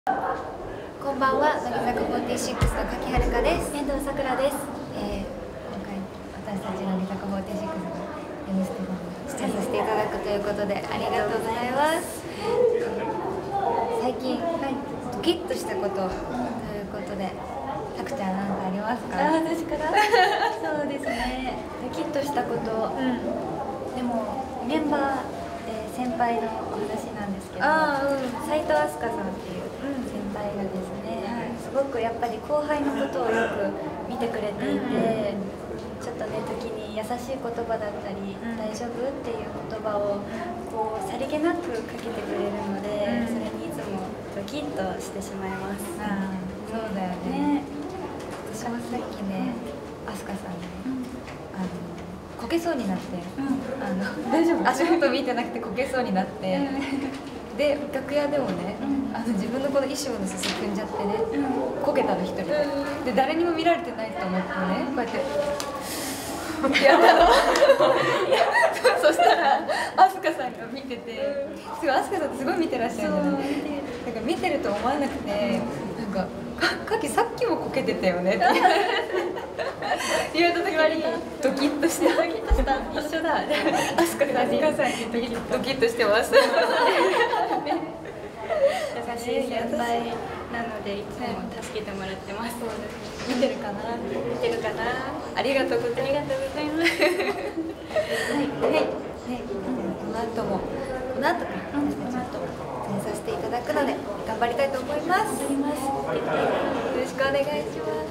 こんばんは、乃木坂46の柿遥香です。 遠藤さくらです。 今回私たち乃木坂46が「Nステ」に出演させていただくということでありがとうございます。最近、ドキッとしたことということで、さくちゃん何かありますか？ 私からそうですね、ドキッとしたこと、でも現場で先輩のお話なんですけど、斉藤飛鳥さんっていう先輩がですね、すごくやっぱり後輩のことをよく見てくれていて、ちょっとね時に優しい言葉だったり「大丈夫?」っていう言葉をこうさりげなくかけてくれるので、それにいつもドキッとしてしまいます。 そうだよね。私もさっきね、飛鳥さんにこけそうになって、 大丈夫？ 足元見てなくてこけそうになって、で楽屋でもね、自分のこの衣装の裾組んじゃってね、こけたの一人で、誰にも見られてないと思ってね、こうやってやったの。そしたら飛鳥さんが見てて、すごい飛鳥さんってすごい見てらっしゃるじゃない。だから見てると思わなくて、なんか「かきさっきもこけてたよね」って言われた時にドキッとして、 一緒だ。 飛鳥さんにドキッとしてます。 優しい先輩なのでいつも助けてもらってます。 見てるかな？ 見てるかな？ ありがとうございます。 はい。 この後から出演させていただくので頑張りたいと思います。よろしくお願いします。